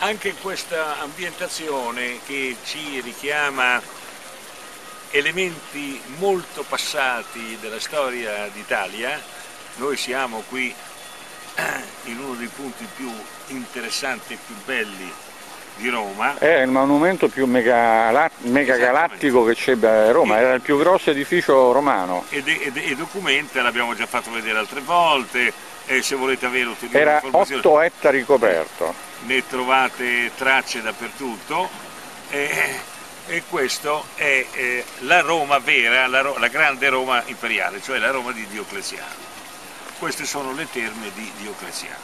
anche questa ambientazione che ci richiama elementi molto passati della storia d'Italia. Noi siamo qui in uno dei punti più interessanti e più belli di Roma. È il monumento più megagalattico che c'è a Roma, era il più grosso edificio romano. E documenta, l'abbiamo già fatto vedere altre volte, se volete avere ulteriori era informazioni. 8 ettari coperto. Ne trovate tracce dappertutto. E questo è la Roma vera, la grande Roma imperiale, cioè la Roma di Diocleziano. Queste sono le terme di Diocleziano.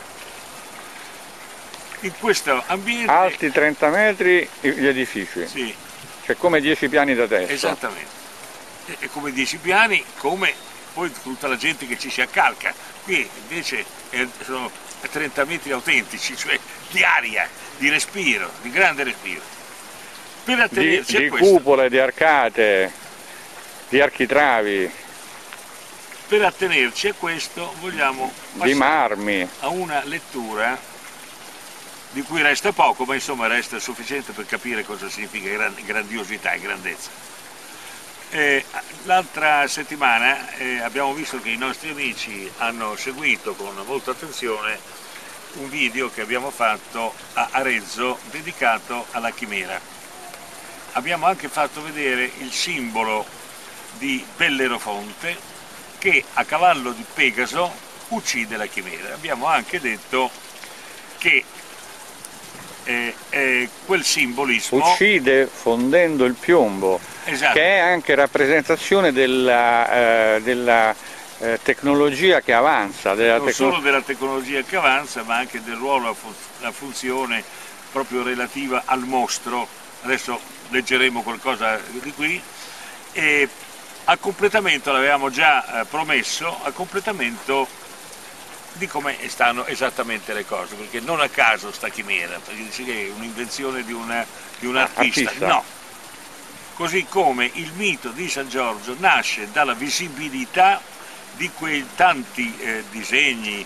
In questo ambiente... Alti 30 metri gli edifici, sì, cioè come 10 piani da testa. Esattamente, e come 10 piani, come poi tutta la gente che ci si accalca. Qui invece sono 30 metri autentici, cioè di aria, di respiro, di grande respiro. Per attenerci di a questo, cupole, di arcate, di architravi, per attenerci a questo vogliamo di marmi, a una lettura di cui resta poco, ma insomma resta sufficiente per capire cosa significa grandiosità e grandezza. L'altra settimana abbiamo visto che i nostri amici hanno seguito con molta attenzione un video che abbiamo fatto a Arezzo dedicato alla chimera. Abbiamo anche fatto vedere il simbolo di Bellerofonte che a cavallo di Pegaso uccide la chimera. Abbiamo anche detto che quel simbolismo uccide fondendo il piombo, esatto, che è anche rappresentazione della tecnologia che avanza. Non solo della tecnologia che avanza, ma anche del ruolo, la funzione proprio relativa al mostro. Adesso leggeremo qualcosa di qui. E a completamento, l'avevamo già promesso, a completamento di come stanno esattamente le cose, perché non a caso sta chimera, perché dice che è un'invenzione di un artista. No, così come il mito di San Giorgio nasce dalla visibilità di quei tanti disegni,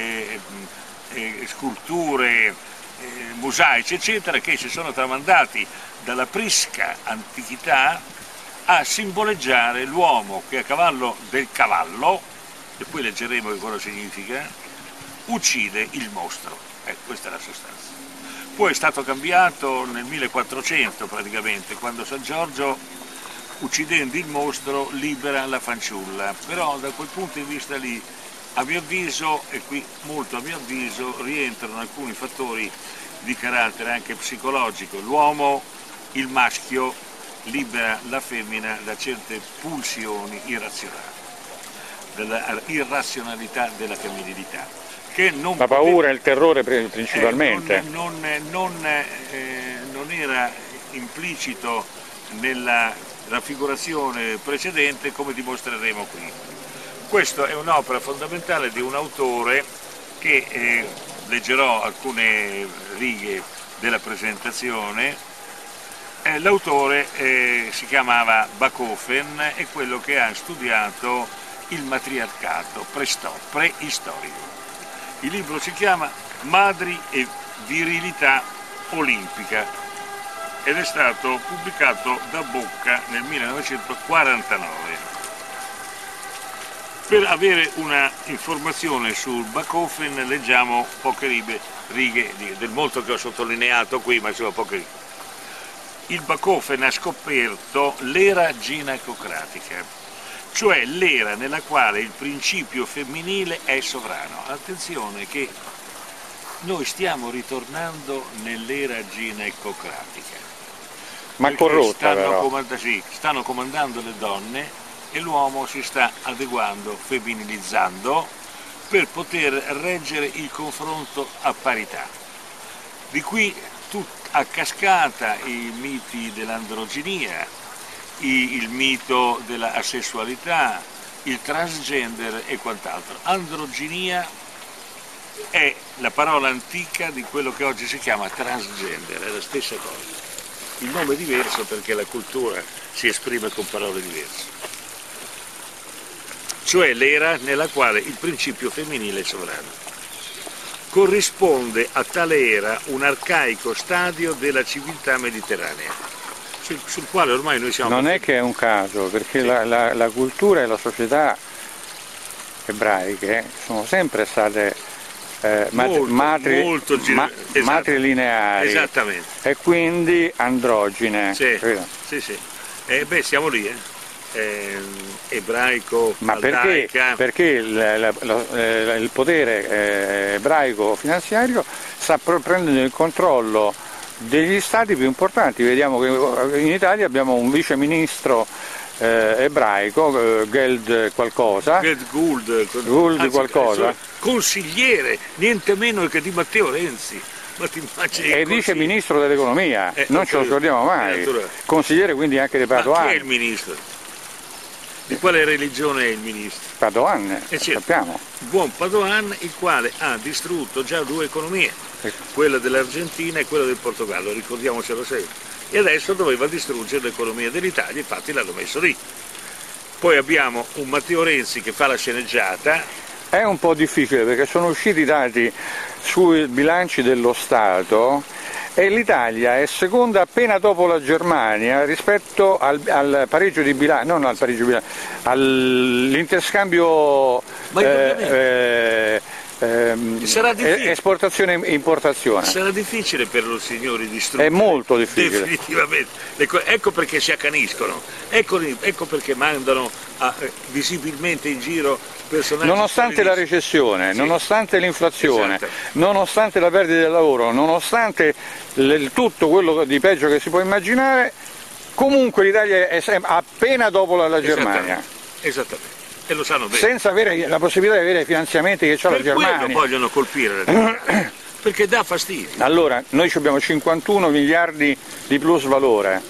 sculture, mosaici eccetera, che si sono tramandati dalla prisca antichità a simboleggiare l'uomo che a cavallo del cavallo, e poi leggeremo che cosa significa, uccide il mostro. Questa è la sostanza. Poi è stato cambiato nel 1400 praticamente, quando San Giorgio, uccidendo il mostro, libera la fanciulla. Però da quel punto di vista lì, a mio avviso, e qui molto a mio avviso, rientrano alcuni fattori di carattere anche psicologico. L'uomo, il maschio, libera la femmina da certe pulsioni irrazionali, dalla irrazionalità della femminilità, che non la paura e il terrore principalmente. Non era implicito nella raffigurazione precedente, come dimostreremo qui. Questa è un'opera fondamentale di un autore che leggerò alcune righe della presentazione. L'autore si chiamava Bachofen, è quello che ha studiato il matriarcato preistorico. Il libro si chiama Madri e virilità olimpica ed è stato pubblicato da Bocca nel 1949. Per avere una informazione sul Bachofen leggiamo poche righe del molto che ho sottolineato qui, ma insomma poche righe. Il Bachofen ha scoperto l'era ginecocratica, cioè l'era nella quale il principio femminile è sovrano. Attenzione che noi stiamo ritornando nell'era ginecocratica. Ma corrotta però. Stanno comandando le donne e l'uomo si sta adeguando, femminilizzando, per poter reggere il confronto a parità. Di qui a cascata i miti dell'androginia, il mito della asessualità, il transgender e quant'altro. Androginia è la parola antica di quello che oggi si chiama transgender, è la stessa cosa. Il nome è diverso perché la cultura si esprime con parole diverse. Cioè l'era nella quale il principio femminile è sovrano. corrisponde a tale era un arcaico stadio della civiltà mediterranea, sul quale ormai noi siamo... Non è che è un caso, perché sì, la cultura e la società ebraiche sono sempre state matrilineari, esattamente, e quindi androgine. Sì, sì, sì. Beh, siamo lì, ebraico, ma perché il potere ebraico finanziario sta prendendo il controllo degli stati più importanti. Vediamo che in Italia abbiamo un viceministro ebraico, Geld qualcosa, Guld qualcosa, consigliere niente meno che di Matteo Renzi. È vice ministro dell'economia, non ce lo scordiamo mai, consigliere quindi anche di Padoan. Ma chi è il ministro? Di quale religione è il ministro? Padoan, sappiamo. Buon Padoan, il quale ha distrutto già due economie, quella dell'Argentina e quella del Portogallo, ricordiamocelo sempre. E adesso doveva distruggere l'economia dell'Italia, infatti l'hanno messo lì. Poi abbiamo un Matteo Renzi che fa la sceneggiata. È un po' difficile perché sono usciti i dati sui bilanci dello Stato e l'Italia è seconda appena dopo la Germania rispetto al pareggio di bilancio, non al pareggio di bilancio, all'interscambio esportazione e importazione. Sarà difficile per loro signori distruggere. È molto difficile. Definitivamente. Ecco perché si accaniscono, ecco perché mandano visibilmente in giro personaggi. Nonostante la recessione, sì, nonostante l'inflazione, esatto, nonostante la perdita del lavoro, nonostante tutto quello di peggio che si può immaginare, comunque l'Italia è appena dopo la Germania. Esattamente. E lo sanno bene. Senza avere la possibilità di avere i finanziamenti che c'ha la Germania. Per quello vogliono colpire la Germania, perché dà fastidio. Allora, noi abbiamo 51 miliardi di plus valore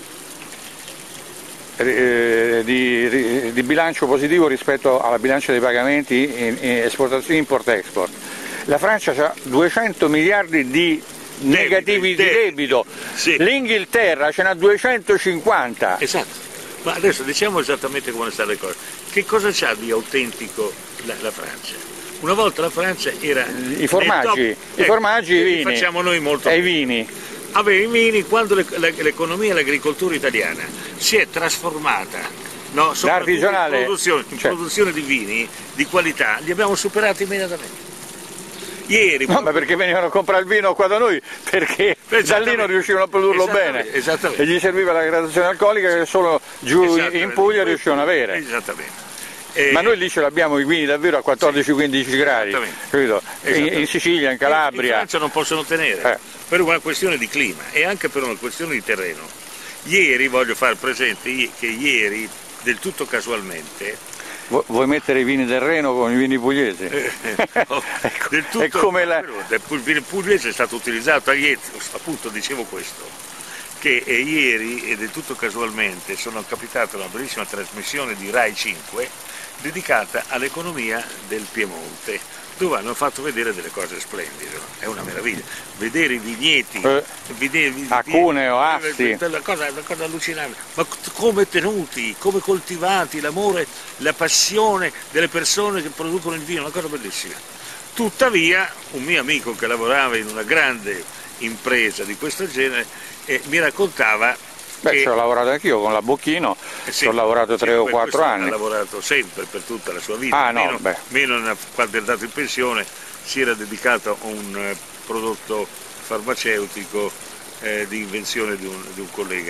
di bilancio positivo rispetto alla bilancia dei pagamenti in esportazione, import-export. La Francia ha 200 miliardi di negativi di debito, sì. L'Inghilterra ce n'ha 250. Esatto. Ma adesso diciamo esattamente come stanno le cose. Che cosa c'ha di autentico la Francia? Una volta la Francia era... I formaggi, i formaggi e i vini. Facciamo noi molto e i vini. Aveva i vini quando l'economia e l'agricoltura italiana si è trasformata, no? L'artigianale, in produzione di vini di qualità, li abbiamo superati immediatamente. Ieri, no, ma perché venivano a comprare il vino qua da noi? Perché da lì non riuscivano a produrlo bene. E gli serviva la gradazione alcolica che solo giù in Puglia riuscivano ad avere. Esattamente. Ma noi lì ce l'abbiamo i vini davvero a 14-15 gradi, capito? In Sicilia, in Calabria. In Francia non possono tenere, per una questione di clima e anche per una questione di terreno. Ieri, voglio far presente che ieri, del tutto casualmente... Vuoi mettere i vini del Reno con i vini pugliesi? No, del tutto, è come il vino pugliese è stato utilizzato a Iezzo, appunto dicevo questo, che ieri e del tutto casualmente sono capitato una bellissima trasmissione di Rai 5 dedicata all'economia del Piemonte, dove hanno fatto vedere delle cose splendide, è una meraviglia, vedere i vigneti, a Cuneo, Asti, una cosa allucinante, ma come tenuti, come coltivati, l'amore, la passione delle persone che producono il vino, una cosa bellissima. Tuttavia un mio amico che lavorava in una grande impresa di questo genere mi raccontava... ci ho lavorato anch'io con la Bocchino, ci ho lavorato 3 o 4 anni. Ha lavorato sempre per tutta la sua vita, meno quando è andato in pensione si era dedicato a un prodotto farmaceutico di invenzione di un collega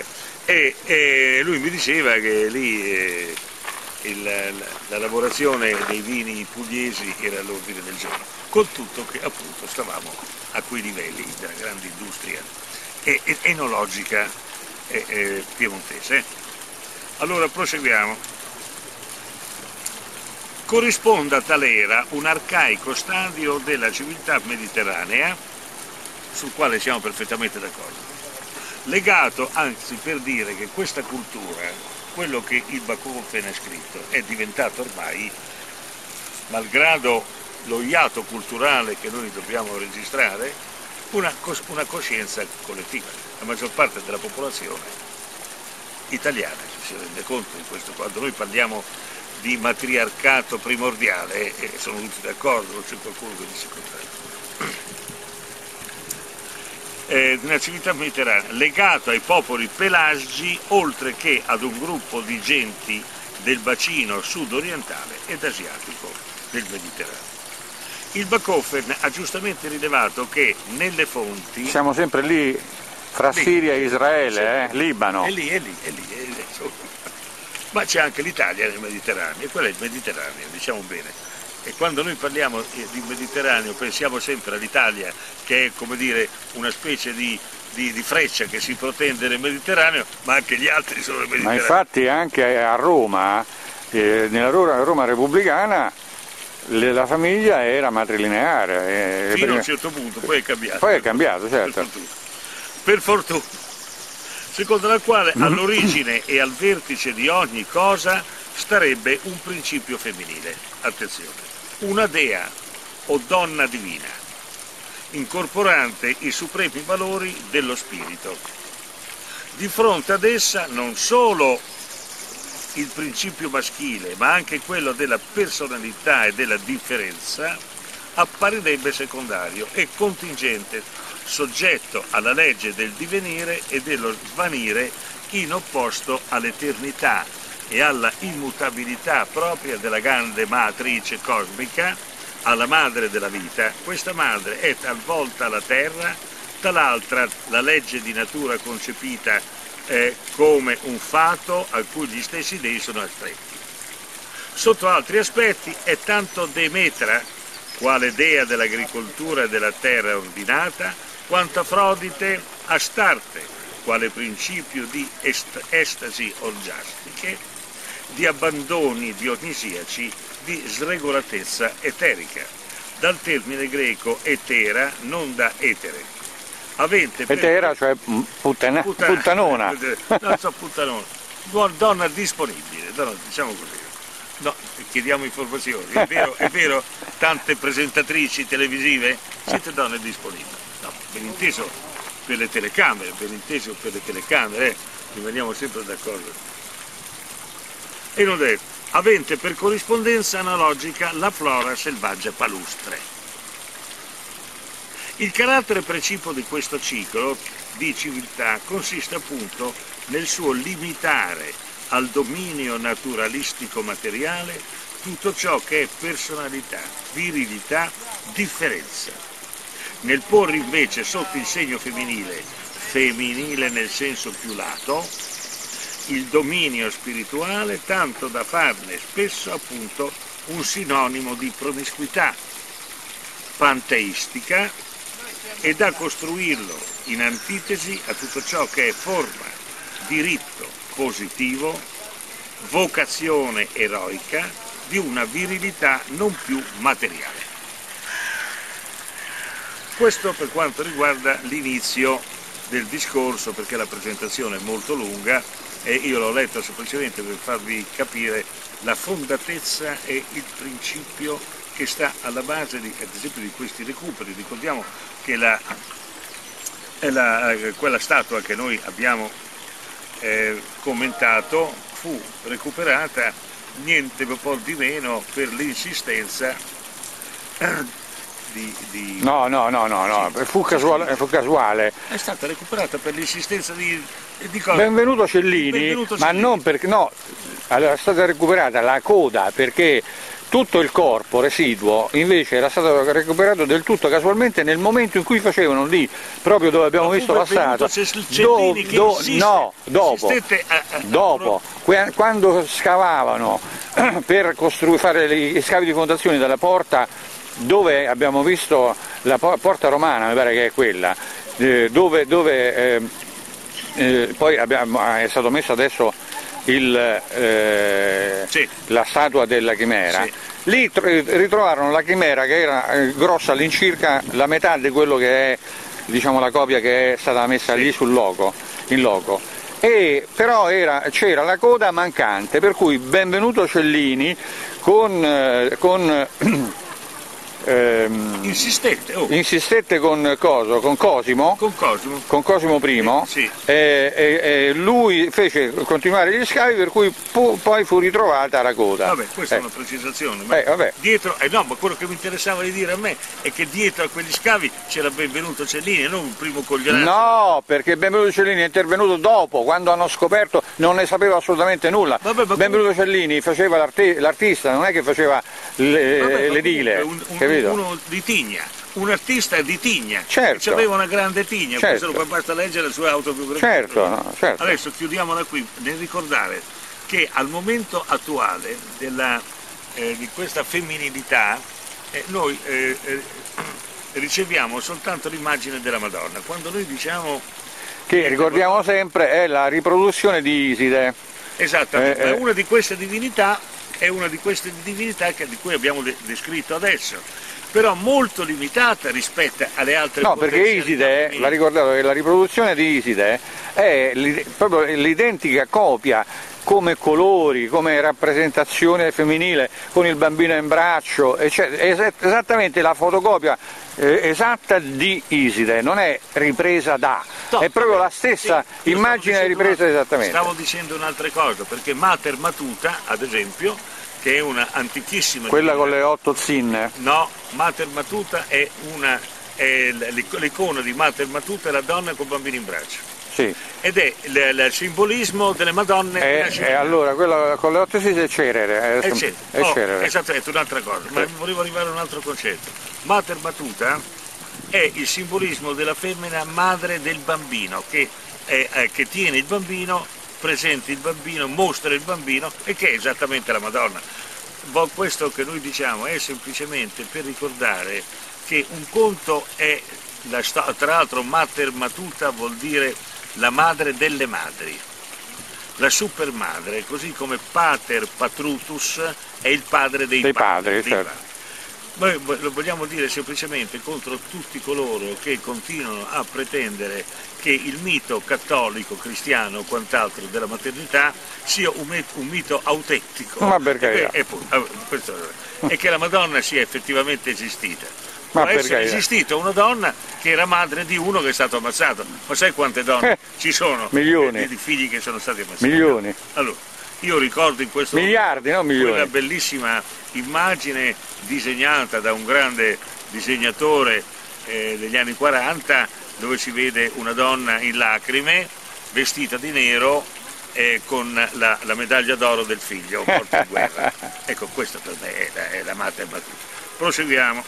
e lui mi diceva che lì la lavorazione dei vini pugliesi era all'ordine del giorno, con tutto che appunto stavamo a quei livelli della grande industria enologica piemontese. Allora proseguiamo. Corrisponde a tale era un arcaico stadio della civiltà mediterranea, sul quale siamo perfettamente d'accordo, legato anzi per dire che questa cultura, quello che il Bakunin ha scritto, è diventato ormai, malgrado lo iato culturale che noi dobbiamo registrare, una coscienza collettiva. La maggior parte della popolazione italiana si rende conto di questo. Quando noi parliamo di matriarcato primordiale sono tutti d'accordo, non c'è qualcuno che dice il contrario. nella civiltà mediterranea, legato ai popoli pelasgi oltre che ad un gruppo di genti del bacino sud-orientale ed asiatico del Mediterraneo. Il Bachofen ha giustamente rilevato che nelle fonti... Siamo sempre lì, fra Siria e Israele, Libano. È lì. Ma c'è anche l'Italia nel Mediterraneo, e quello è il Mediterraneo, diciamo bene. E quando noi parliamo di Mediterraneo pensiamo sempre all'Italia, che è, come dire, una specie di freccia che si protende nel Mediterraneo, ma anche gli altri sono nel Mediterraneo. Ma infatti anche a Roma, nella Roma repubblicana, la famiglia era matrilineare. Fino a un certo punto, poi è cambiato. Poi è cambiato, certo. Per fortuna. Secondo la quale all'origine e al vertice di ogni cosa starebbe un principio femminile. Attenzione, una dea o donna divina, incorporante i supremi valori dello spirito. Di fronte ad essa non solo il principio maschile, ma anche quello della personalità e della differenza, apparirebbe secondario e contingente, soggetto alla legge del divenire e dello svanire in opposto all'eternità e alla immutabilità propria della grande matrice cosmica, alla madre della vita. Questa madre è talvolta la terra, tal'altra la legge di natura concepita come un fato a cui gli stessi dei sono astretti. Sotto altri aspetti è tanto Demetra, quale dea dell'agricoltura e della terra ordinata, quanto Afrodite Astarte, quale principio di estasi orgiastiche, di abbandoni dionisiaci, di sregolatezza eterica, dal termine greco etera, non da etere. Etera, cioè puttanona. Non so, puttanona. Donna disponibile, diciamo così. No, chiediamo informazioni. È vero, tante presentatrici televisive siete donne disponibili. No, ben inteso per le telecamere, rimaniamo sempre d'accordo. E non è avente per corrispondenza analogica la flora selvaggia palustre. Il carattere precipuo di questo ciclo di civiltà consiste appunto nel suo limitare al dominio naturalistico materiale tutto ciò che è personalità, virilità, differenza, nel porre invece sotto il segno femminile nel senso più lato, il dominio spirituale, tanto da farne spesso appunto un sinonimo di promiscuità panteistica e da costruirlo in antitesi a tutto ciò che è forma, diritto positivo, vocazione eroica di una virilità non più materiale. Questo per quanto riguarda l'inizio del discorso, perché la presentazione è molto lunga e io l'ho letta semplicemente per farvi capire la fondatezza e il principio che sta alla base ad esempio di questi recuperi. Ricordiamo che quella statua che noi abbiamo commentato fu recuperata niente po' di meno per l'insistenza di... No, fu casuale. È stata recuperata per l'insistenza di cosa? Benvenuto Cellini, ma non perché... No, allora è stata recuperata la coda perché tutto il corpo residuo invece era stato recuperato del tutto casualmente nel momento in cui facevano lì, proprio dove abbiamo visto passato, dopo, quando scavavano per fare gli scavi di fondazione della porta dove abbiamo visto la porta romana, mi pare che è quella, poi è stato messo adesso la statua della chimera, sì. Lì ritrovarono la chimera che era grossa all'incirca la metà di quello che è, diciamo, la copia che è stata messa lì in loco. E però c'era la coda mancante, per cui benvenuto Cellini con insistette con Coso, con Cosimo, con Cosimo I, sì. E lui fece continuare gli scavi, per cui poi fu ritrovata la coda. Vabbè, questa è una precisazione, ma dietro, no, ma quello che mi interessava di dire a me è che dietro a quegli scavi c'era Benvenuto Cellini, non un primo coglionato. No, perché Benvenuto Cellini è intervenuto dopo, quando hanno scoperto, non ne sapeva assolutamente nulla. Benvenuto Cellini faceva l'artista, non è che faceva l'edile, capito? Uno di Tigna, un artista di Tigna, certo. Aveva una grande Tigna, certo. questo basta leggere la sua autobiografia. Certo, certo. Adesso chiudiamo da qui nel ricordare che al momento attuale di questa femminilità noi riceviamo soltanto l'immagine della Madonna. Quando noi diciamo che ricordiamo sempre è la riproduzione di Iside. Esattamente, è una di queste divinità, di cui abbiamo descritto adesso, però molto limitata rispetto alle altre. No, perché Iside, va ricordato che la riproduzione di Iside è proprio l'identica copia, come colori, come rappresentazione femminile, con il bambino in braccio, esattamente la fotocopia esatta di Iside, non è ripresa da, è proprio la stessa immagine ripresa esattamente. Stavo dicendo un'altra cosa, perché Mater Matuta, ad esempio, che è una antichissima... Quella con le 8 zinne? No, Mater Matuta è l'icona di Mater Matuta è la donna col bambino in braccio. Sì. Ed è il simbolismo delle Madonne. Allora, quella con le 8 zinne è Cerere. Esattamente, un'altra cosa, ma volevo arrivare a un altro concetto. Mater Matuta è il simbolismo della femmina madre del bambino, che tiene il bambino, presenta il bambino, mostra il bambino, e che è esattamente la Madonna. Questo che noi diciamo è semplicemente per ricordare che un conto è, tra l'altro Mater Matuta vuol dire la madre delle madri, la supermadre, così come Pater Patrutus è il padre dei padri. Certo. Noi lo vogliamo dire semplicemente contro tutti coloro che continuano a pretendere che il mito cattolico, cristiano o quant'altro della maternità sia un mito autentico. Ma perché? E che la Madonna sia effettivamente esistita. Ma può essere esistita una donna che era madre di uno che è stato ammazzato. Ma sai quante donne ci sono? Milioni. Di figli che sono stati ammazzati. Milioni. Allora, io ricordo in questo miliardi, non milioni. Quella bellissima immagine disegnata da un grande disegnatore degli anni 40, dove si vede una donna in lacrime, vestita di nero, con la medaglia d'oro del figlio morto in guerra. Ecco, questa per me è la Mater Matuta. Proseguiamo.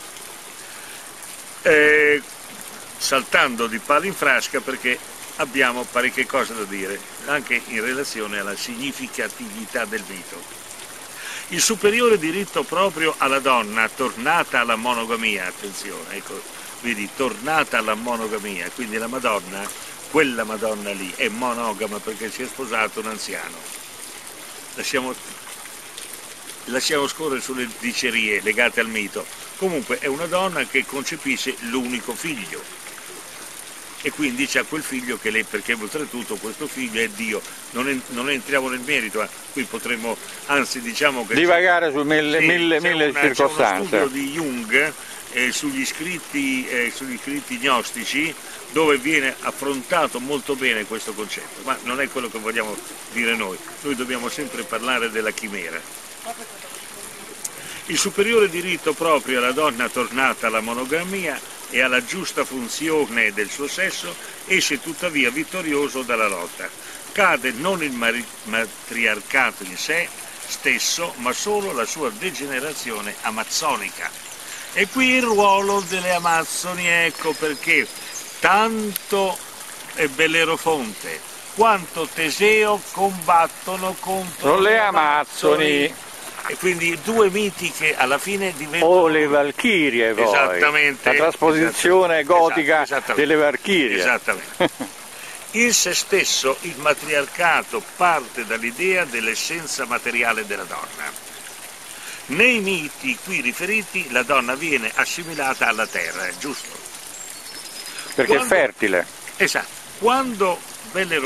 Saltando di palo in frasca, perché abbiamo parecchie cose da dire, anche in relazione alla significatività del mito. Il superiore diritto proprio alla donna, tornata alla monogamia, attenzione, ecco, vedi, tornata alla monogamia, quindi la Madonna, quella Madonna lì, è monogama perché si è sposato un anziano. Lasciamo scorrere sulle dicerie legate al mito. Comunque è una donna che concepisce l'unico figlio e quindi c'ha quel figlio che lei, perché oltretutto questo figlio è Dio. Non entriamo nel merito, qui potremmo, anzi diciamo che divagare su mille circostanze. C'è uno studio di Jung sugli scritti gnostici, dove viene affrontato molto bene questo concetto, ma non è quello che vogliamo dire noi dobbiamo sempre parlare della chimera. Il superiore diritto proprio alla donna tornata alla monogamia e alla giusta funzione del suo sesso esce tuttavia vittorioso dalla lotta. Cade non il matriarcato in sé stesso, ma solo la sua degenerazione amazzonica. E qui il ruolo delle Amazzoni, ecco perché tanto Bellerofonte quanto Teseo combattono contro le Amazzoni. E quindi due miti che alla fine diventano... le Valchirie poi. Esattamente. La trasposizione gotica delle Valchirie. Esattamente. In se stesso il matriarcato parte dall'idea dell'essenza materiale della donna. Nei miti qui riferiti la donna viene assimilata alla terra, giusto? Perché è fertile. Esatto. Quando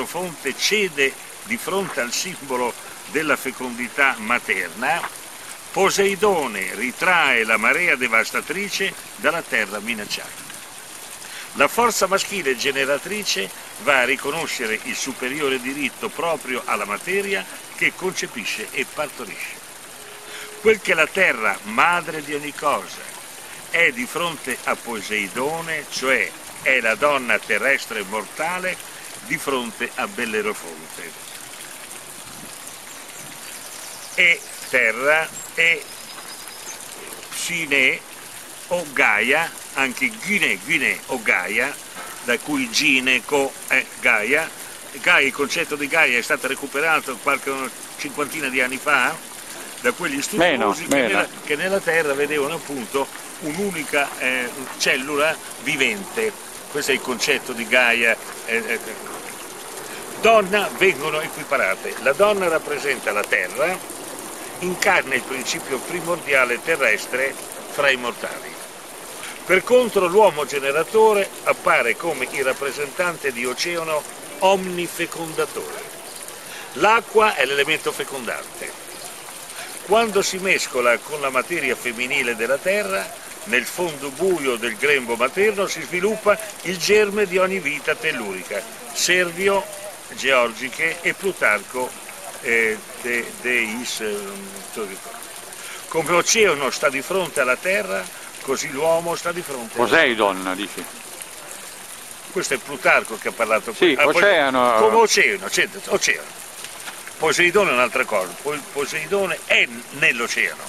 Bellerofonte cede di fronte al simbolo della fecondità materna, Poseidone ritrae la marea devastatrice dalla terra minacciata. La forza maschile generatrice va a riconoscere il superiore diritto proprio alla materia che concepisce e partorisce. Quel che la terra, madre di ogni cosa, è di fronte a Poseidone, cioè è la donna terrestre mortale di fronte a Bellerofonte. E terra è Psine o Gaia, anche Gyne o Gaia, da cui gineco è Gaia. Gaia, il concetto di Gaia è stato recuperato qualche cinquantina di anni fa da quegli studiosi che nella Terra vedevano appunto un'unica cellula vivente. Questo è il concetto di Gaia. Donna vengono equiparate. La donna rappresenta la Terra, incarna il principio primordiale terrestre fra i mortali. Per contro l'uomo generatore appare come il rappresentante di oceano omnifecondatore. L'acqua è l'elemento fecondante. Quando si mescola con la materia femminile della terra, nel fondo buio del grembo materno si sviluppa il germe di ogni vita tellurica. Servio, Georgiche e Plutarco Deis. Come oceano sta di fronte alla terra, così l'uomo sta di fronte alla terra. Poseidon, dici? Questo è Plutarco che ha parlato qui. Sì, oceano. Come oceano, oceano. Poseidone è un'altra cosa, Poseidone è nell'oceano.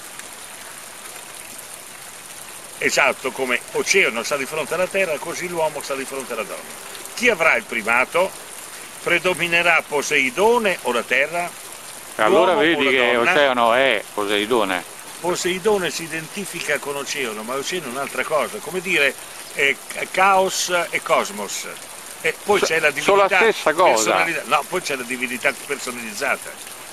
Esatto, come oceano sta di fronte alla terra, così l'uomo sta di fronte alla donna. Chi avrà il primato? Predominerà Poseidone o la terra? Allora vedi che oceano è Poseidone. Poseidone si identifica con oceano, ma oceano è un'altra cosa, come dire caos e cosmos. E poi c'è la divinità, sono la stessa cosa. No, poi c'è la divinità personalizzata.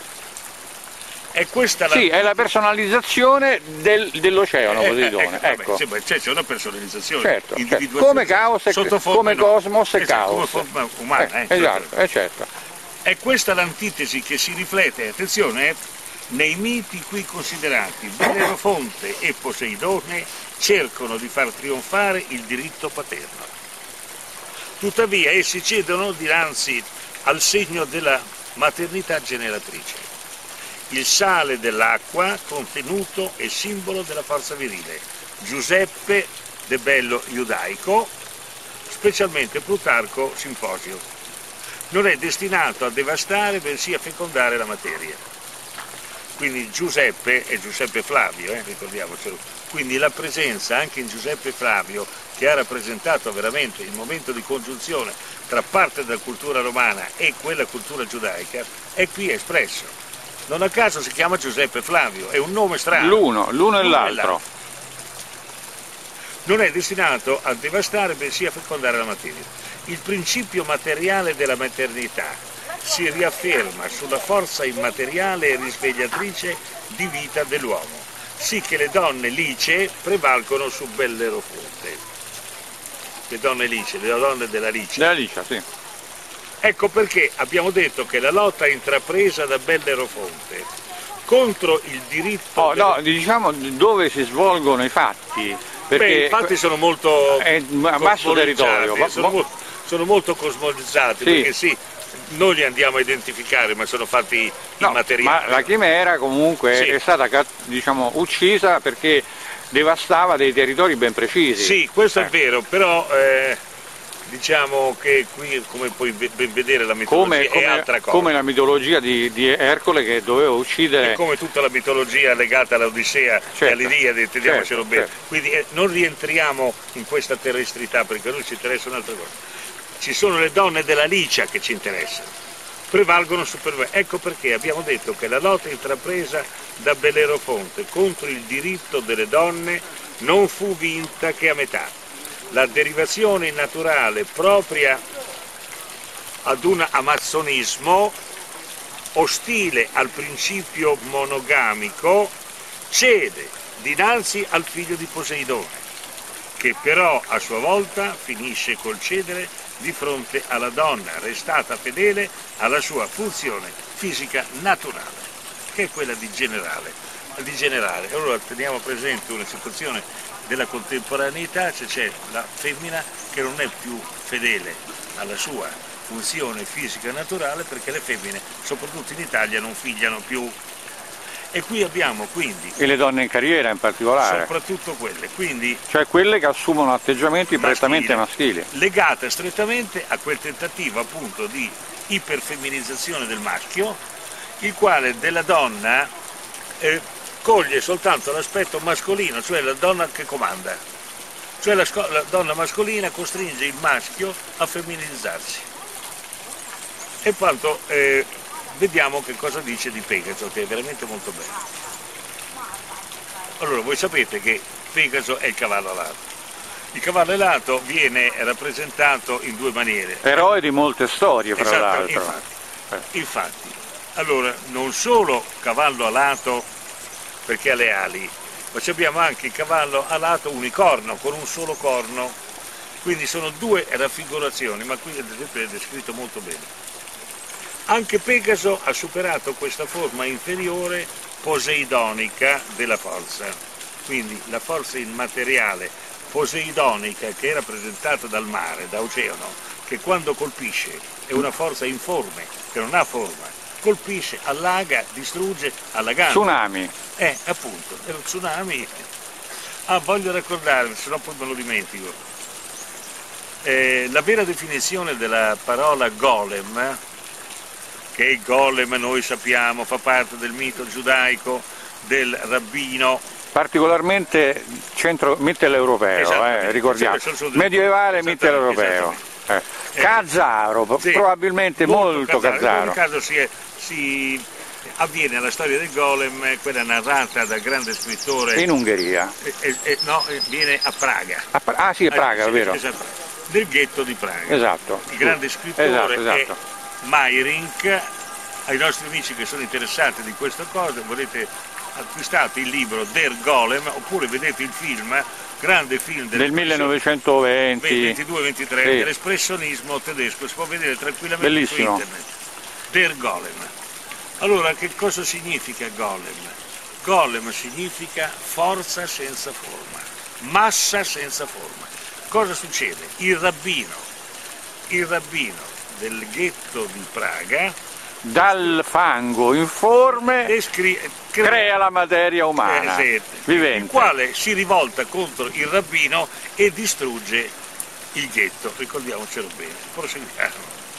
È questa la... Sì, è la personalizzazione dell'oceano Poseidone. Ecco. Sì, c'è una personalizzazione. Certo, come caos e come cosmos e caos. Come forma umana. Esatto, certo. È questa l'antitesi che si riflette, attenzione, nei miti qui considerati. Bellerofonte e Poseidone cercano di far trionfare il diritto paterno. Tuttavia essi cedono dinanzi al segno della maternità generatrice. Il sale dell'acqua, contenuto e simbolo della forza virile. Giuseppe De Bello Iudaico, specialmente Plutarco Simposio. Non è destinato a devastare, bensì a fecondare la materia. Quindi Giuseppe è Giuseppe Flavio, ricordiamocelo. Quindi la presenza anche in Giuseppe Flavio, che ha rappresentato veramente il momento di congiunzione tra parte della cultura romana e quella cultura giudaica, è qui espresso. Non a caso si chiama Giuseppe Flavio, è un nome strano. L'uno e l'altro. Non è destinato a devastare, bensì a fecondare la materia. Il principio materiale della maternità si riafferma sulla forza immateriale e risvegliatrice di vita dell'uomo, sì che le donne licee prevalgono su Bellerofonte. Le donne licee, le donne della Licia. Della Licia, sì. Ecco perché abbiamo detto che la lotta intrapresa da Bellerofonte contro il diritto... No, diciamo dove si svolgono i fatti. Perché i fatti sono molto... È a basso territorio. Sono molto cosmonizzati, sì. Perché sì, noi li andiamo a identificare, ma sono fatti immateriali. Ma la chimera comunque è stata, diciamo, uccisa perché devastava dei territori ben precisi. Sì, questo è vero, però diciamo che qui, come puoi ben vedere, la mitologia è altra cosa. Come la mitologia di Ercole che doveva uccidere... E come tutta la mitologia legata all'Odissea e all'Iliade, intendiamocelo bene. Certo. Quindi non rientriamo in questa terrestrità, perché a noi ci interessa un'altra cosa. Ci sono le donne della Licia che ci interessano, prevalgono su per me. Ecco perché abbiamo detto che la lotta intrapresa da Bellerofonte contro il diritto delle donne non fu vinta che a metà. La derivazione naturale propria ad un amazzonismo ostile al principio monogamico cede dinanzi al figlio di Poseidone, che però a sua volta finisce col cedere di fronte alla donna restata fedele alla sua funzione fisica naturale, che è quella di generale. di generale. Allora teniamo presente una situazione della contemporaneità, cioè c'è la femmina che non è più fedele alla sua funzione fisica naturale, perché le femmine, soprattutto in Italia, non figliano più. E qui abbiamo quindi... E le donne in carriera in particolare. Soprattutto quelle, quindi... Cioè quelle che assumono atteggiamenti prettamente maschili. Legate strettamente a quel tentativo appunto di iperfemminizzazione del maschio, il quale della donna coglie soltanto l'aspetto mascolino, cioè la donna che comanda. Cioè la donna mascolina costringe il maschio a femminilizzarsi. E quanto... vediamo che cosa dice di Pegaso, che è veramente molto bello. Allora, voi sapete che Pegaso è il cavallo alato. Il cavallo alato viene rappresentato in due maniere. Eroe di molte storie, fra l'altro. Infatti, allora, non solo cavallo alato perché ha le ali, ma abbiamo anche il cavallo alato unicorno, con un solo corno. Quindi sono due raffigurazioni, ma qui ad esempio è descritto molto bene. Anche Pegaso ha superato questa forma inferiore poseidonica della forza, quindi la forza immateriale poseidonica che è rappresentata dal mare, da oceano, che quando colpisce è una forza informe, che non ha forma, colpisce, allaga, distrugge, allagando. Tsunami. Appunto, è lo tsunami. Voglio raccordare, se no poi me lo dimentico, la vera definizione della parola golem, che il golem, noi sappiamo, fa parte del mito giudaico del rabbino. Particolarmente mitteleuropeo, ricordiamo. Medievale mitteleuropeo. Cazzaro, probabilmente molto Cazzaro. In ogni caso si avviene la storia del golem, quella narrata dal grande scrittore... In Ungheria. No, viene a Praga. Sì, a Praga, è vero. Esatto, del ghetto di Praga. Esatto. Il grande scrittore esatto. è Meiring. Ai nostri amici che sono interessati di questa cosa, volete acquistate il libro Der Golem, oppure vedete il film, grande film del 1920, 22-23, dell'espressionismo tedesco, si può vedere tranquillamente. Bellissimo. Su internet. Der Golem. Allora, che cosa significa Golem? Golem significa forza senza forma, massa senza forma. Cosa succede? Il rabbino del ghetto di Praga, dal fango informe crea la materia umana vivente, il quale si rivolta contro il rabbino e distrugge il ghetto. Ricordiamocelo bene. Proseguiamo.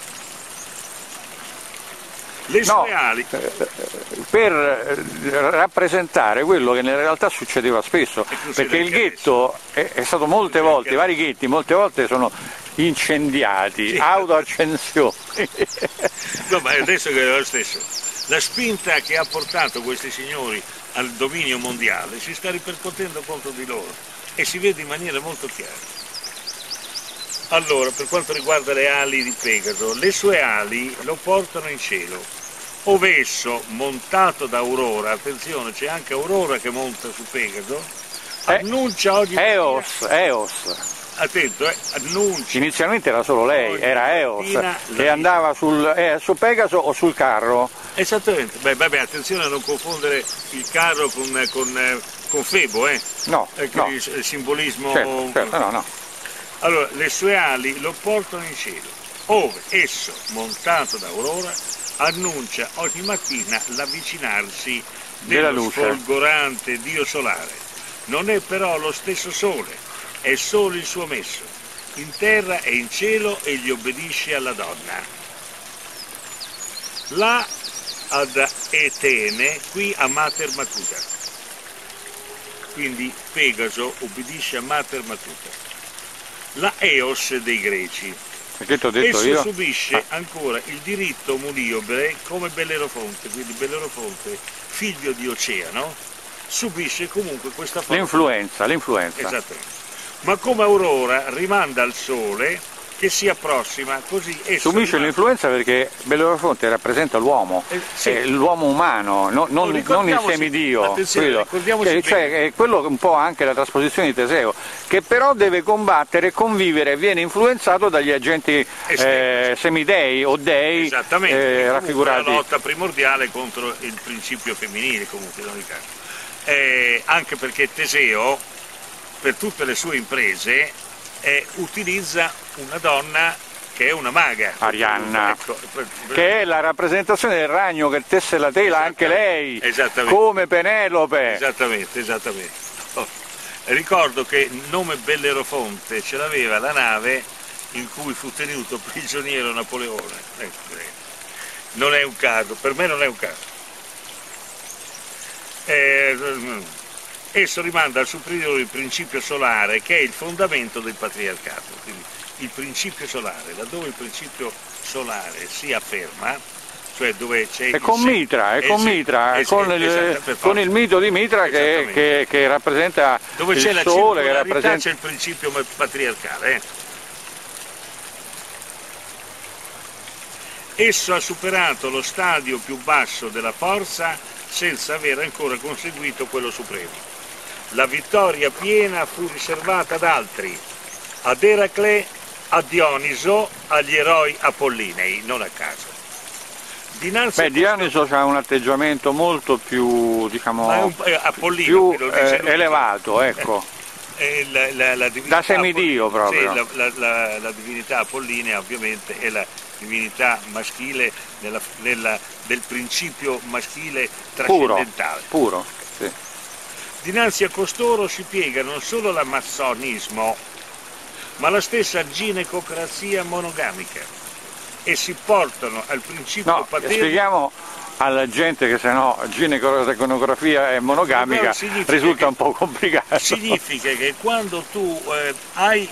Le sue ali. Per rappresentare quello che in realtà succedeva spesso, perché il ghetto è stato molte volte, vari ghetti molte volte sono incendiati, autoaccensioni. No, ma adesso che è lo stesso. La spinta che ha portato questi signori al dominio mondiale si sta ripercuotendo contro di loro e si vede in maniera molto chiara. Allora, per quanto riguarda le ali di Pegaso, le sue ali lo portano in cielo. Ove esso, montato da Aurora, attenzione, c'è anche Aurora che monta su Pegaso, annuncia oggi... Eos. Attento, annuncia. Inizialmente era solo lei, era Eos, che andava su Pegaso o sul carro. Esattamente, vabbè, attenzione a non confondere il carro con Febo, No, no. Il simbolismo... Certo, no. Allora, le sue ali lo portano in cielo, ove esso, montato da Aurora, annuncia ogni mattina l'avvicinarsi dello sfolgorante dio solare. Non è però lo stesso sole, è solo il suo messo. In terra e in cielo egli obbedisce alla donna. Là ad Etene, qui a Mater Matuta. Quindi Pegaso obbedisce a Mater Matuta. La Eos dei greci. Esso subisce ancora il diritto muniobre come Bellerofonte, quindi Bellerofonte, figlio di Oceano, subisce comunque questa forza. L'influenza. Esattamente. Ma come Aurora rimanda al sole che si approssima, così esso subisce l'influenza perché Bellerofonte rappresenta l'uomo, l'uomo umano, non il semidio, è quello un po' anche la trasposizione di Teseo, che però deve combattere e convivere, viene influenzato dagli agenti semidei o dei raffigurati. È la lotta primordiale contro il principio femminile, comunque in ogni caso. anche perché Teseo, per tutte le sue imprese, utilizza una donna che è una maga. Arianna, ecco, che è la rappresentazione del ragno che tesse la tela, anche lei, come Penelope. Esattamente. Oh, ricordo che il nome Bellerofonte ce l'aveva la nave in cui fu tenuto prigioniero Napoleone. Non è un caso, per me non è un caso. Esso rimanda al superiore principio solare, che è il fondamento del patriarcato. Quindi il principio solare, laddove il principio solare si afferma, cioè dove c'è il con Mitra, con il mito di Mitra che rappresenta dove c'è la sole, che rappresenta... c'è il principio patriarcale. Esso ha superato lo stadio più basso della forza senza aver ancora conseguito quello supremo. La vittoria piena fu riservata ad altri, ad Eracle, a Dioniso, agli eroi apollinei, non a caso. Dioniso ha un atteggiamento molto più, diciamo, più elevato, ecco. Da semidio proprio. Sì, la divinità apollinea ovviamente è la divinità maschile del principio maschile trascendentale. Puro, sì. Dinanzi a costoro si piega non solo l'amazzonismo, ma la stessa ginecocrazia monogamica, e si portano al principio paterno. Spieghiamo alla gente che se no gineconografia e monogamica risulta un po' complicato. Significa che quando tu hai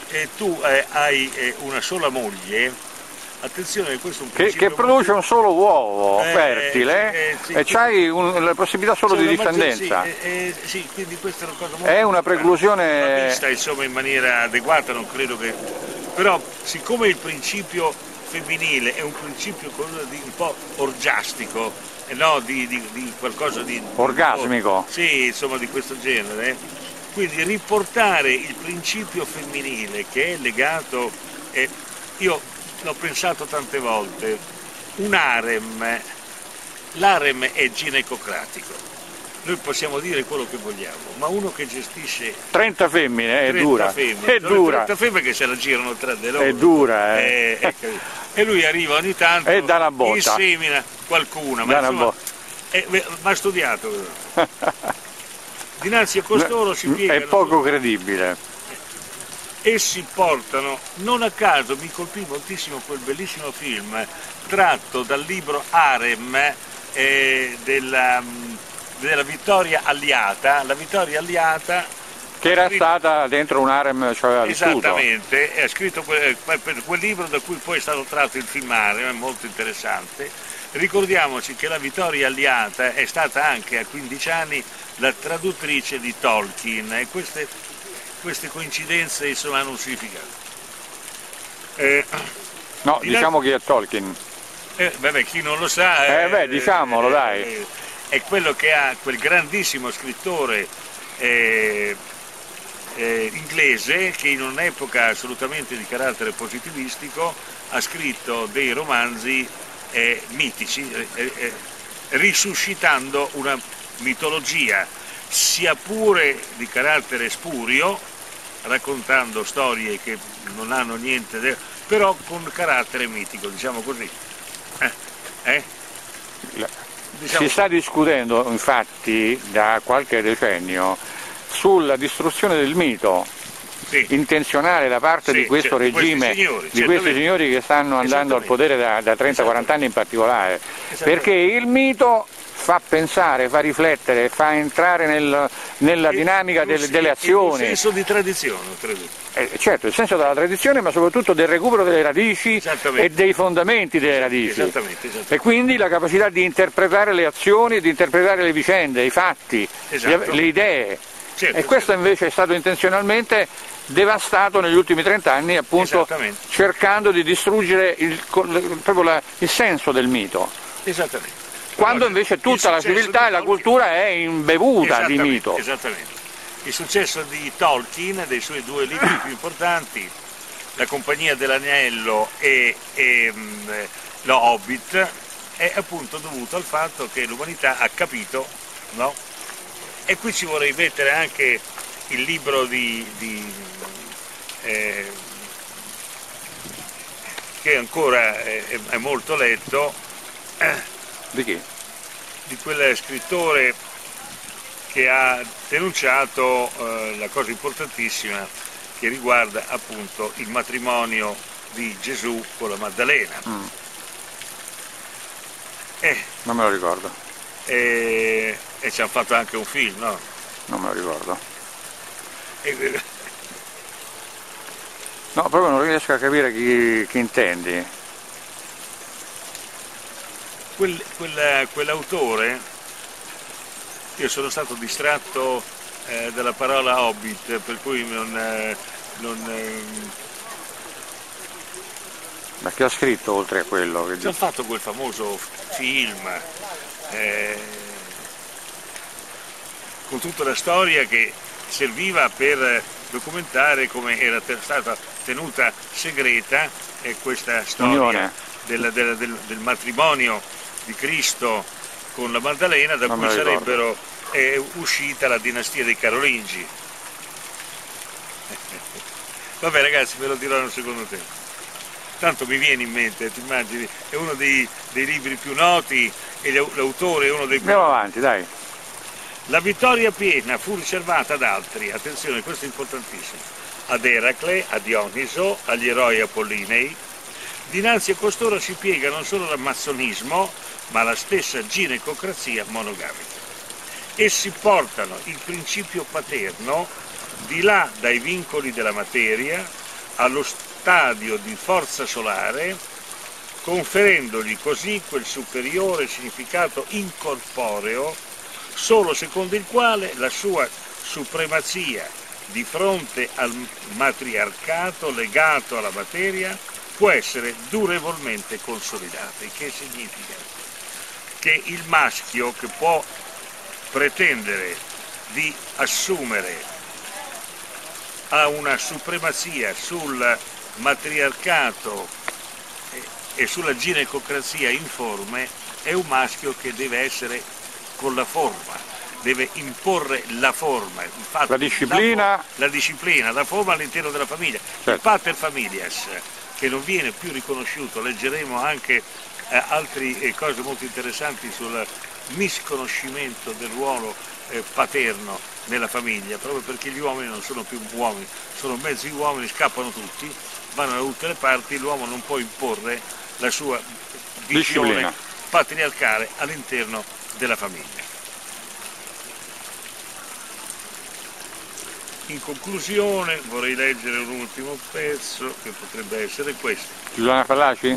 una sola moglie, attenzione, questo è un principio che produce un solo uovo fertile e c'hai la possibilità solo di discendenza. Sì, quindi questa è una cosa molto è una preclusione vista, insomma, in maniera adeguata, non credo che... Però siccome il principio femminile è un principio un po' orgiastico, no? di qualcosa di... orgasmico. Sì, insomma, di questo genere. Quindi riportare il principio femminile che è legato... io l'ho pensato tante volte, un harem, l'harem è ginecocratico, noi possiamo dire quello che vogliamo, ma uno che gestisce 30 femmine è dura, è dura. 30 femmine che se la girano tra di loro, è dura, e lui arriva ogni tanto e dà una botta, insemina qualcuna, ma insomma, va studiato. Dinanzi a costoro si piegano, è poco credibile. Essi portano, non a caso mi colpì moltissimo quel bellissimo film tratto dal libro Harem della Vittoria Alliata, la Vittoria Alliata che era stata dentro un harem, cioè aveva vissuto. Esattamente, ha scritto quel libro da cui poi è stato tratto il film Harem, è molto interessante. Ricordiamoci che la Vittoria Alliata è stata anche a 15 anni la traduttrice di Tolkien, e queste coincidenze insomma hanno un significato. Diciamo chi è Tolkien. Chi non lo sa... diciamolo, dai. È quello che ha quel grandissimo scrittore inglese che in un'epoca assolutamente di carattere positivistico ha scritto dei romanzi mitici, risuscitando una mitologia sia pure di carattere spurio, raccontando storie che non hanno niente, però con carattere mitico, diciamo così. Si sta discutendo infatti da qualche decennio sulla distruzione del mito intenzionale da parte di questo regime, di questi signori che stanno andando al potere da 30-40 anni in particolare, perché il mito fa pensare, fa riflettere, fa entrare nella dinamica delle azioni. Il senso di tradizione, credo. Certo, il senso della tradizione, ma soprattutto del recupero delle radici e dei fondamenti delle radici. Esattamente. E quindi la capacità di interpretare le azioni, di interpretare le vicende, i fatti, le idee. E questo invece è stato intenzionalmente devastato negli ultimi 30 anni, appunto cercando di distruggere proprio il senso del mito. Esattamente. Quando invece tutta la civiltà e la cultura è imbevuta di mito. Esattamente. Il successo di Tolkien, dei suoi due libri più importanti, La Compagnia dell'Anello e Lo Hobbit, è appunto dovuto al fatto che l'umanità ha capito, no? E qui ci vorrei mettere anche il libro che ancora è molto letto, Di chi? di quel scrittore che ha denunciato la cosa importantissima che riguarda appunto il matrimonio di Gesù con la Maddalena. Non me lo ricordo. E ci hanno fatto anche un film, no? Non me lo ricordo. E, No, proprio non riesco a capire chi intendi. quell'autore, io sono stato distratto dalla parola Hobbit, per cui Ma che ha scritto oltre a quello? ci hanno fatto quel famoso film con tutta la storia che serviva per documentare come era stata tenuta segreta questa storia del matrimonio di Cristo con la Maddalena, da cui sarebbero uscita la dinastia dei Carolingi. Vabbè ragazzi, ve lo dirò nel secondo tempo. Tanto mi viene in mente, ti immagini, è uno dei libri più noti e l'autore è uno dei più Andiamo avanti, dai. La vittoria piena fu riservata ad altri, attenzione, questo è importantissimo, ad Eracle, a Dioniso, agli eroi apollinei. Dinanzi a costoro si piega non solo l'amazzonismo, ma la stessa ginecocrazia monogamica. Essi portano il principio paterno di là dai vincoli della materia allo stadio di forza solare, conferendogli così quel superiore significato incorporeo solo secondo il quale la sua supremazia di fronte al matriarcato legato alla materia può essere durevolmente consolidata. Il che significa che il maschio che può pretendere di assumere a una supremazia sul matriarcato e sulla ginecocrazia informe è un maschio che deve essere con la forma, deve imporre la forma, infatti, la disciplina, la forma all'interno della famiglia. Certo. Il pater familias, che non viene più riconosciuto, leggeremo anche altre cose molto interessanti sul misconoscimento del ruolo paterno nella famiglia, proprio perché gli uomini non sono più uomini, sono mezzi uomini, scappano tutti, vanno da tutte le parti, l'uomo non può imporre la sua visione disciplina patriarcale all'interno della famiglia. In conclusione vorrei leggere un ultimo pezzo che potrebbe essere questo. Giuliana Fallaci?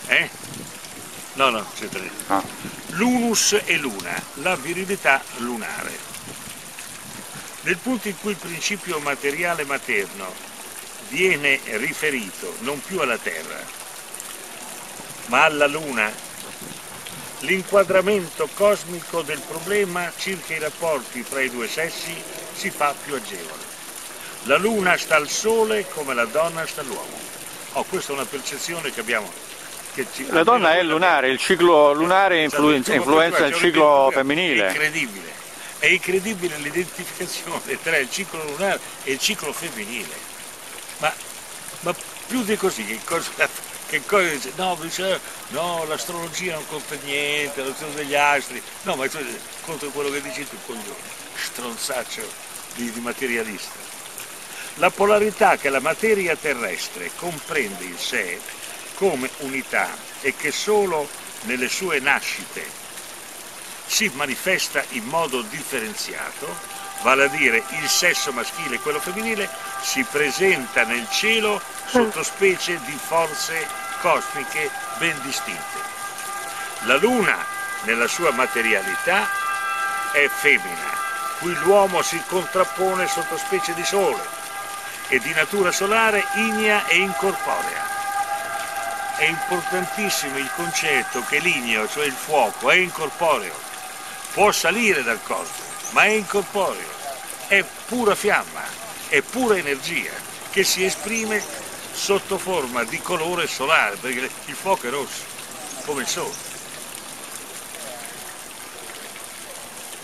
No, c'è tre. Ah. Lunus e luna, la virilità lunare. Nel punto in cui il principio materiale materno viene riferito non più alla Terra, ma alla Luna, l'inquadramento cosmico del problema circa i rapporti fra i due sessi si fa più agevole. La Luna sta al Sole come la donna sta all'uomo. Questa è una percezione che abbiamo. La donna è lunare, il ciclo lunare influenza il ciclo femminile. È incredibile l'identificazione tra il ciclo lunare e il ciclo femminile. Ma più di così, che cosa dice? No, l'astrologia non conta niente, la questione degli astri. No, ma contro quello che dici tu, coglione, stronzaccio di materialista. La polarità che la materia terrestre comprende in sé come unità e che solo nelle sue nascite si manifesta in modo differenziato, vale a dire il sesso maschile e quello femminile, si presenta nel cielo sottospecie di forze cosmiche ben distinte. La Luna, nella sua materialità, è femmina, qui l'uomo si contrappone sottospecie di Sole e di natura solare ignea e incorporea. È importantissimo il concetto che l'igneo, cioè il fuoco, è incorporeo, può salire dal cosmo, ma è incorporeo, è pura fiamma, è pura energia che si esprime sotto forma di colore solare, perché il fuoco è rosso, come il sole.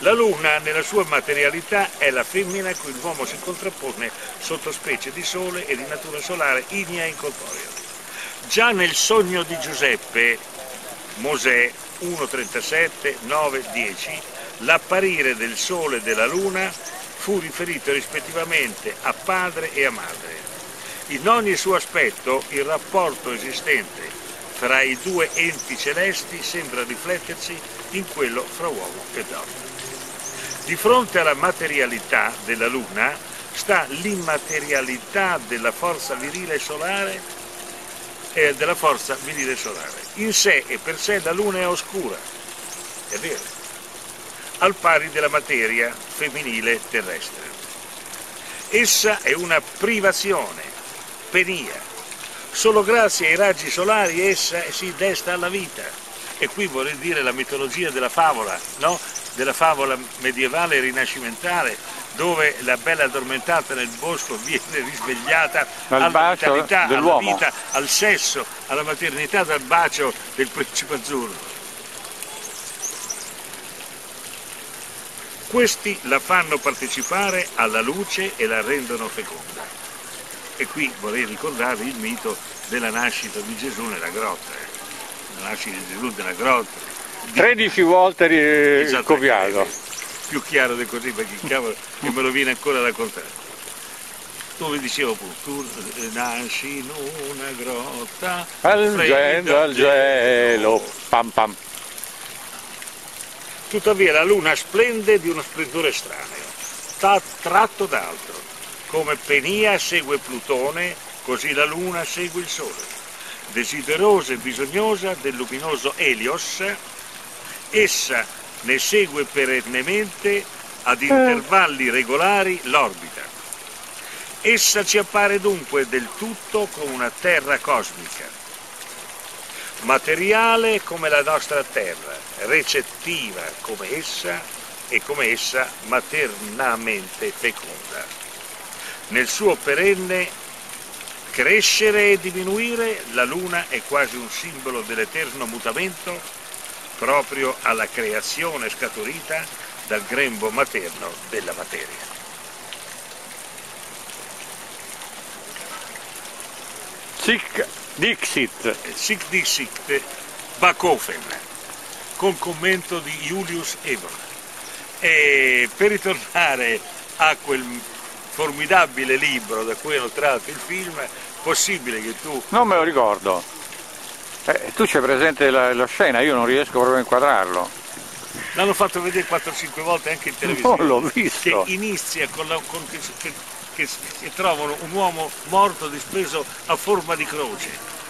La luna nella sua materialità è la femmina a cui l'uomo si contrappone sotto specie di sole e di natura solare ignea e incorporea. Già nel sogno di Giuseppe, Mosè 1,37, 9, 10, l'apparire del sole e della luna fu riferito rispettivamente a padre e a madre. In ogni suo aspetto il rapporto esistente fra i due enti celesti sembra riflettersi in quello fra uomo e donna. Di fronte alla materialità della luna sta l'immaterialità della forza virile solare In sé e per sé la luna è oscura, è vero, al pari della materia femminile terrestre. Essa è una privazione, penia. Solo grazie ai raggi solari essa si desta alla vita. E qui vorrei dire la mitologia della favola, no? Della favola medievale e rinascimentale, dove la bella addormentata nel bosco viene risvegliata alla vitalità, alla vita, al sesso, alla maternità dal bacio del principe azzurro. Questi la fanno partecipare alla luce e la rendono feconda. E qui vorrei ricordarvi il mito della nascita di Gesù nella grotta. La nascita di Gesù nella grotta. 13 volte copiato. Più chiaro di così, perché il cavolo che me lo viene ancora da contare. Dove dicevo appunto, tu nasci in una grotta, al gelo, pam pam. Tuttavia la luna splende di uno splendore estraneo, tratto da altro. Come Penia segue Plutone, così la luna segue il sole. Desiderosa e bisognosa del luminoso Helios, essa ne segue perennemente ad intervalli regolari l'orbita. Essa ci appare dunque del tutto come una terra cosmica, materiale come la nostra terra, recettiva come essa e come essa maternamente feconda. Nel suo perenne crescere e diminuire, la luna è quasi un simbolo dell'eterno mutamento proprio alla creazione scaturita dal grembo materno della materia. Sic dixit. Sic dixit Bachofen, col commento di Julius Eber. E per ritornare a quel formidabile libro da cui hanno tratto il film, possibile che tu... Non me lo ricordo. Tu c'è presente la scena, io non riesco proprio a inquadrarlo. L'hanno fatto vedere 4-5 volte anche in televisione. Non l'ho visto. Che inizia che trovano un uomo morto dispeso a forma di croce.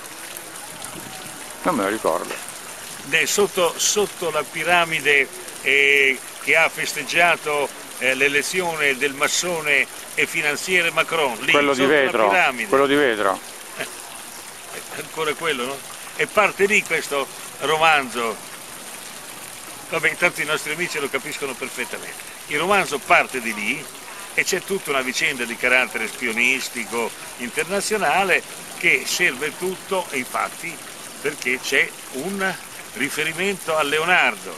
Non me lo ricordo. Sotto la piramide che ha festeggiato l'elezione del massone e finanziere Macron. Lì, quello di vetro. Quello di vetro. Ancora quello, no? E parte lì questo romanzo. Vabbè, intanto i nostri amici lo capiscono perfettamente. Il romanzo parte di lì e c'è tutta una vicenda di carattere spionistico internazionale che serve tutto, infatti, perché c'è un riferimento a Leonardo.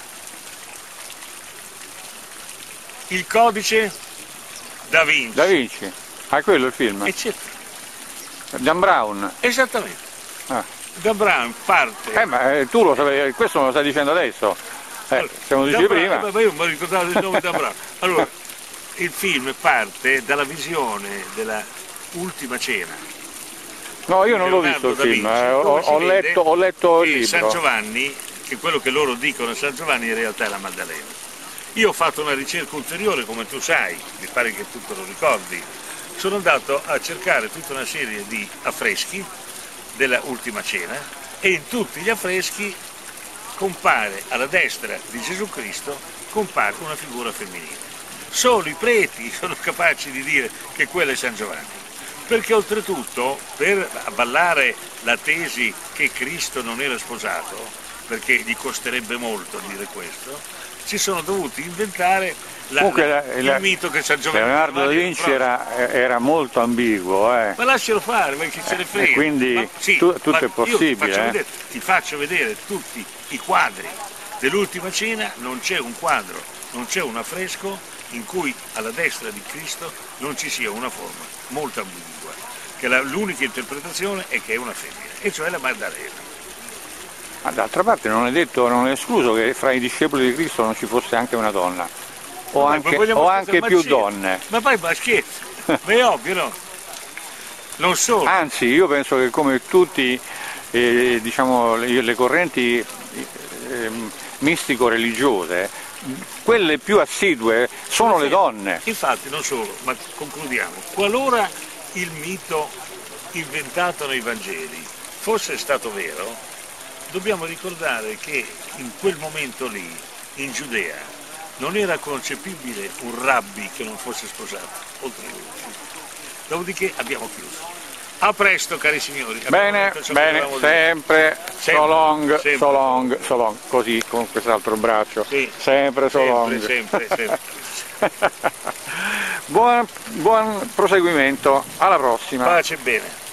Il codice Da Vinci. Da Vinci. Ah, quello è il film? Eccetera. Dan Brown. Esattamente. Ah. Dan Brown parte... ma tu lo sapevi, questo me lo stai dicendo adesso. Allora, siamo dicevi prima. Ma io mi ricordavo il nome di Dan Brown. Allora, il film parte dalla visione della Ultima Cena. No, io non l'ho visto il film, ho letto il libro. San Giovanni, che quello che loro dicono a San Giovanni in realtà è la Maddalena. Io ho fatto una ricerca ulteriore, come tu sai, mi pare che tu te lo ricordi. Sono andato a cercare tutta una serie di affreschi della Ultima Cena e in tutti gli affreschi compare alla destra di Gesù Cristo compare una figura femminile. Solo i preti sono capaci di dire che quello è San Giovanni, perché oltretutto per avvallare la tesi che Cristo non era sposato, perché gli costerebbe molto dire questo, si sono dovuti inventare il mito che San Giovanni... Leonardo da Vinci era molto ambiguo. Ma lascialo fare, ma chi se ne frega. Quindi tutto è possibile. Ti faccio vedere tutti i quadri dell'Ultima Cena, non c'è un quadro, non c'è un affresco in cui alla destra di Cristo non ci sia una forma molto ambigua, che l'unica interpretazione è che è una femmina, e cioè la Maddalena. Ma d'altra parte non è detto, non è escluso che fra i discepoli di Cristo non ci fosse anche una donna, o anche più donne. Ma poi scherzi, ma è ovvio, no? Non solo. Anzi, io penso che come tutti diciamo, le correnti mistico-religiose, quelle più assidue sono le donne. Infatti, non solo, ma concludiamo. Qualora il mito inventato nei Vangeli fosse stato vero, dobbiamo ricordare che in quel momento lì, in Giudea, non era concepibile un rabbi che non fosse sposato, oltre a lui. Dopodiché abbiamo chiuso. A presto, cari signori. Bene, bene, sempre so long, so long, so long, così con quest'altro braccio, sì, sempre so long. Sempre. Buon proseguimento, alla prossima. Pace e bene.